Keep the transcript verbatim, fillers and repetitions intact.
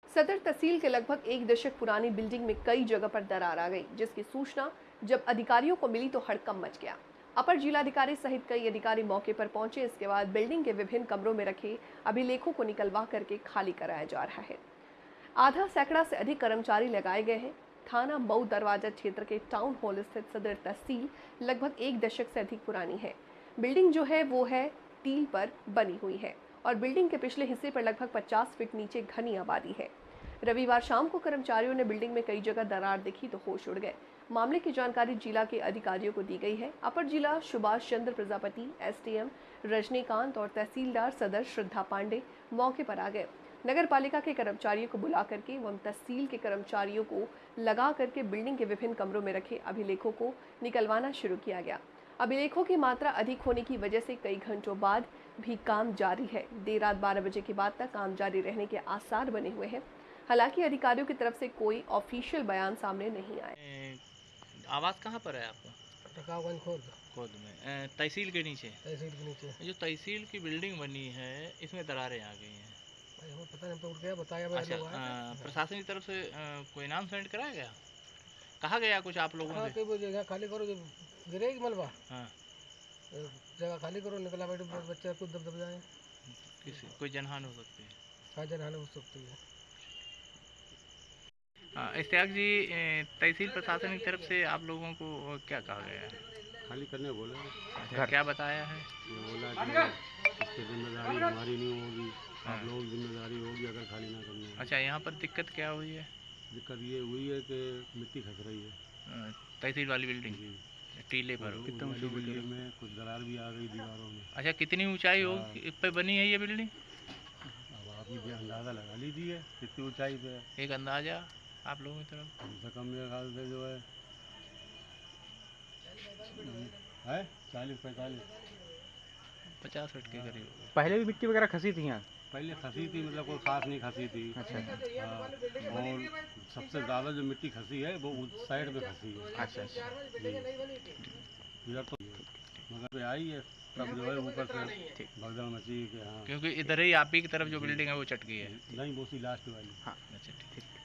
सदर तहसील के लगभग एक दशक पुरानी बिल्डिंग में कई जगह पर दरार आ गई, जिसकी सूचना जब अधिकारियों को मिली तो हड़कंप मच गया। अपर जिलाधिकारी सहित कई अधिकारी मौके पर पहुंचे। इसके बाद बिल्डिंग के विभिन्न कमरों में रखे अभिलेखों को निकलवा करके खाली कराया जा रहा है। आधा सैकड़ा से अधिक कर्मचारी लगाए गए हैं। थाना मऊ दरवाजा क्षेत्र के टाउन हॉल स्थित सदर तहसील लगभग एक दशक से अधिक पुरानी है। बिल्डिंग जो है वो है टील पर बनी हुई है और बिल्डिंग के पिछले हिस्से पर लगभग पचास फीट नीचे घनी आबादी है। रविवार शाम को कर्मचारियों ने बिल्डिंग में कई जगह दरार देखी तो होश उड़ गए। मामले की जानकारी जिला के अधिकारियों को दी गई है। अपर जिला सुभाष चंद्र प्रजापति, एसडीएम रजनीकांत और तहसीलदार सदर श्रद्धा पांडे मौके पर आ गए। नगर पालिका के कर्मचारियों को बुला करके एवं तहसील के कर्मचारियों को लगा करके बिल्डिंग के विभिन्न कमरों में रखे अभिलेखों को निकलवाना शुरू किया गया। अभिलेखों की मात्रा अधिक होने की वजह से कई घंटों बाद भी काम जारी है। देर रात बारह बजे के बाद तक काम जारी रहने के आसार बने हुए हैं। हालांकि अधिकारियों की तरफ से कोई ऑफिशियल बयान सामने नहीं आया। आवास कहाँ पर है आपका? रकाबगंज खोद खुद में ए, तहसील के नीचे। तहसील के नीचे जो तहसील की बिल्डिंग बनी है इसमें दरारें आ गई हैं। भाई वो पता नहीं, तो उठ गया बताया अच्छा, लोग आए अ, थे। प्रशासन की तरफ से अ, कोई नाम सेंड कराया गया? कहा गया कुछ आप लोगों हाँ, से? कि वो जगह खाली करो, जो गिरेगी मलबा हाँ, जगह खाली करो, निकला बैठे बच्चे कुछ दब दब जाए। किसी कोई जनहानि हो सकती है। हाँ, जनहानि हो सकती है। हाँ, इश्तियाक जी, ए, तहसील प्रशासन की तरफ से आप लोगों को क्या कहा गया है? खाली करने बोले। अच्छा, क्या बताया है? ये बोला कि इस पर जिम्मेदारी हमारी नहीं होगी, आप लोगों की जिम्मेदारी होगी अगर खाली ना करने। अच्छा, यहाँ पर दिक्कत क्या हुई है? दिक्कत ये हुई है कि मिट्टी खस रही है अ, तहसील वाली बिल्डिंग जी। टीले पर। और कितना उस वाली बिल्डिंग में कुछ दरार भी आ गई दीवारों में। अच्छा, कितनी ऊंचाई हाँ। होगी इस पे बनी है ये बिल्डिंग? अब आप ये अंदाज़ा लगा लीजिए कितनी ऊंचाई पे है। एक अंदाजा आप लोगों की तरफ? कम से कम मेरे ख्याल से जो है है चालीस पैंतालीस पचास फीट के करीब। पहले भी मिट्टी वगैरह खसी थी यहाँ? पहले खसी थी, मतलब कोई खास नहीं खसी थी। अच्छा हाँ, और सबसे ज़्यादा जो मिट्टी खसी है वो उस साइड पे खसी है। अच्छा अच्छा जी। इधर तो मगर पे आई है तब जो है ऊपर से भगदड़ मची कि हाँ। क्योंकि इधर ही आप ही की तरफ जो बिल्डिंग है वो चट गई है। नहीं, वो सी लास्ट वाली। हाँ अच्छा, ठीक।